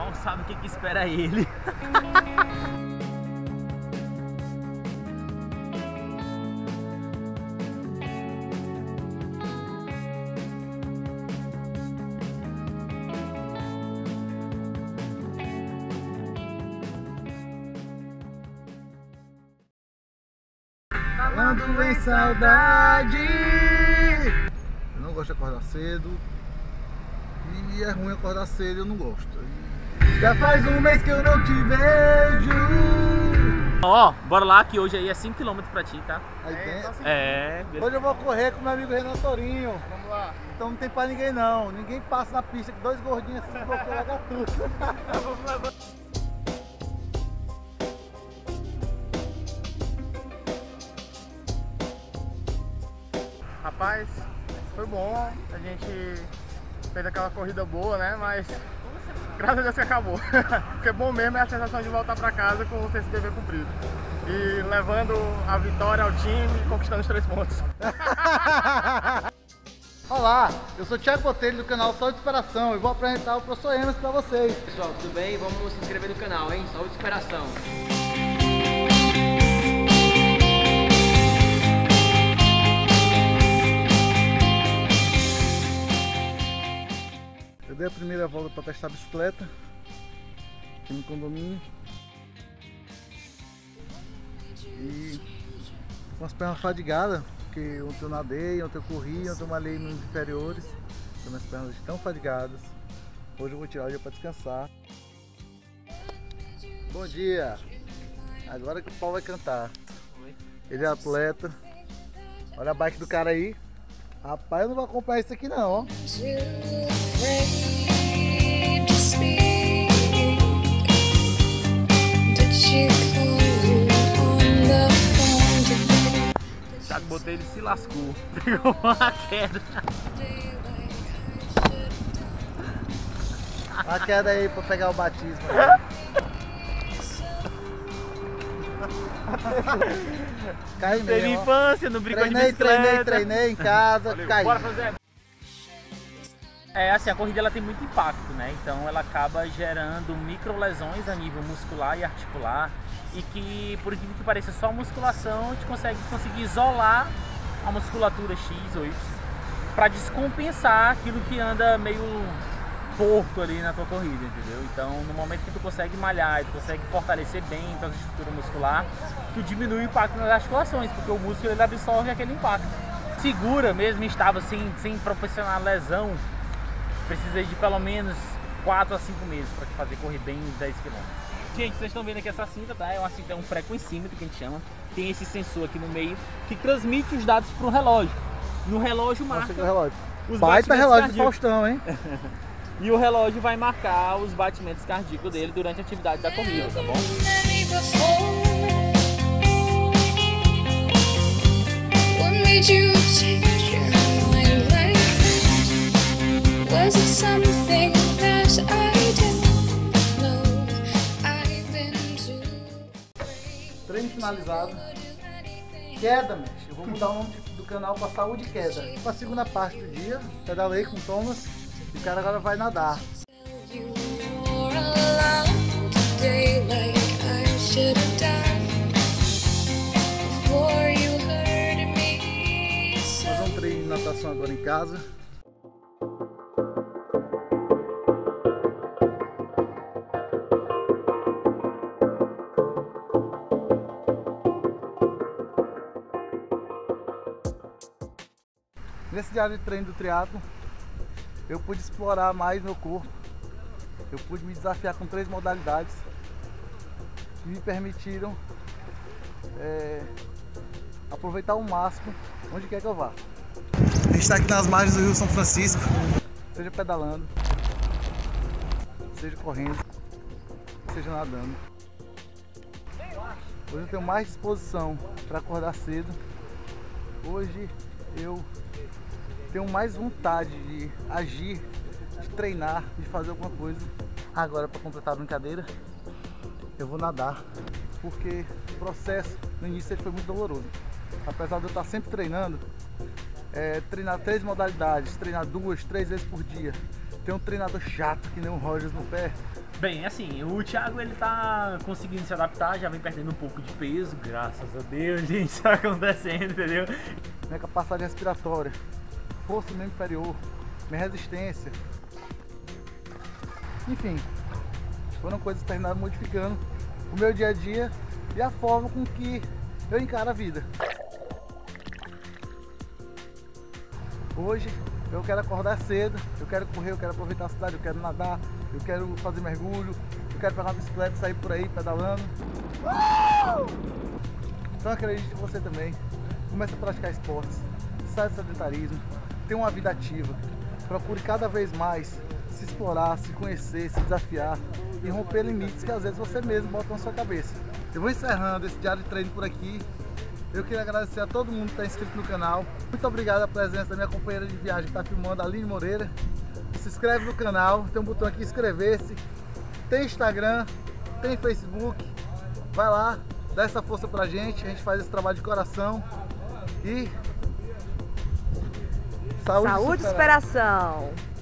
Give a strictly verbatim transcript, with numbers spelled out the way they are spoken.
mal sabe o que, que espera ele. Falando em saudade. Eu não gosto de acordar cedo. E é ruim acordar cedo, eu não gosto. Já faz um mês que eu não te vejo. Ó, oh, bora lá que hoje aí é cinco quilômetros pra ti, tá? Aí dentro. É. Hoje eu vou correr com meu amigo Renan Torinho. Vamos lá. Então não tem pra ninguém não. Ninguém passa na pista com dois gordinhos assim, porque larga tudo. Rapaz, foi bom, a gente fez aquela corrida boa, né? Mas graças a Deus que acabou. Porque bom mesmo é a sensação de voltar pra casa com o T C D V cumprido. E levando a vitória ao time e conquistando os três pontos. Olá, eu sou o Thiago Botelho do canal Saúde e Superação e vou apresentar o professor Emerson pra vocês. Pessoal, tudo bem? Vamos se inscrever no canal, hein? Saúde e Superação. Eu dei a primeira volta para testar a bicicleta aqui no condomínio e com as pernas fadigadas, porque ontem eu nadei, ontem eu corri, ontem eu malhei nos inferiores, então minhas pernas estão fadigadas. Hoje eu vou tirar o dia para descansar. Bom dia! Agora que o pau vai cantar. Ele é atleta. Olha a bike do cara aí. Rapaz, eu não vou acompanhar isso aqui não, ó. Thiago Botelho ele se lascou. Pegou uma queda. A queda aí pra pegar o batismo. Cai mesmo. Teve infância, não brincou Treinei, de bicicleta. treinei, treinei em casa, Valeu. caí. Bora fazer. É assim, a corrida ela tem muito impacto, né? Então ela acaba gerando micro lesões a nível muscular e articular e que, por incrível que pareça, só a musculação a gente consegue conseguir isolar a musculatura X ou Y para descompensar aquilo que anda meio porco ali na tua corrida, entendeu? Então, no momento que tu consegue malhar e tu consegue fortalecer bem a tua estrutura muscular, tu diminui o impacto nas articulações, porque o músculo ele absorve aquele impacto. Segura mesmo, estava sem, sem proporcionar lesão, precisei de pelo menos quatro a cinco meses para fazer correr bem uns dez quilômetros. Gente, vocês estão vendo aqui essa cinta, tá? É uma cinta, é um frequencímetro que a gente chama. Tem esse sensor aqui no meio que transmite os dados para o relógio. No relógio marca Nossa, relógio. os Baita batimentos relógio de cardíacos. Faustão, hein? E o relógio vai marcar os batimentos cardíacos dele durante a atividade da corrida, tá bom? Treino finalizado. Queda, mexe. Eu vou mudar o nome do canal para Saúde e Queda. Para a segunda parte do dia, pedalei com o Thomas e o cara agora vai nadar. Vou fazer um treino de natação agora em casa. Nesse diário de treino do triatlo, eu pude explorar mais meu corpo. Eu pude me desafiar com três modalidades que me permitiram é, aproveitar o máximo onde quer que eu vá. A gente está aqui nas margens do Rio São Francisco, seja pedalando, seja correndo, seja nadando. Hoje eu tenho mais disposição para acordar cedo. Hoje eu tenho mais vontade de agir, de treinar, de fazer alguma coisa. Agora, para completar a brincadeira, eu vou nadar, porque o processo no início ele foi muito doloroso. Apesar de eu estar sempre treinando, é, treinar três modalidades, treinar duas, três vezes por dia, ter um treinador chato que nem o Rogers no pé? Bem, assim, o Thiago ele tá conseguindo se adaptar, já vem perdendo um pouco de peso, graças a Deus, gente, isso tá acontecendo, entendeu? Minha capacidade respiratória, força membro inferior, minha resistência. Enfim, foram coisas que terminaram modificando o meu dia a dia e a forma com que eu encaro a vida. Hoje eu quero acordar cedo, eu quero correr, eu quero aproveitar a cidade, eu quero nadar, eu quero fazer mergulho, eu quero pegar uma bicicleta e sair por aí pedalando. Então acredite em você também. Comece a praticar esportes, saia do sedentarismo, tenha uma vida ativa, procure cada vez mais se explorar, se conhecer, se desafiar e romper limites que às vezes você mesmo bota na sua cabeça. Eu vou encerrando esse diário de treino por aqui. Eu queria agradecer a todo mundo que está inscrito no canal. Muito obrigado a presença da minha companheira de viagem que está filmando, a Aline Moreira. Se inscreve no canal, tem um botão aqui inscrever-se. Tem Instagram, tem Facebook. Vai lá, dá essa força pra gente, a gente faz esse trabalho de coração. E saúde, Saúde e superação.